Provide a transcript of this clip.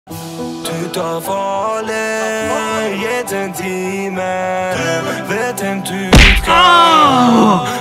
Utav alle jeden time vet hvem du kan.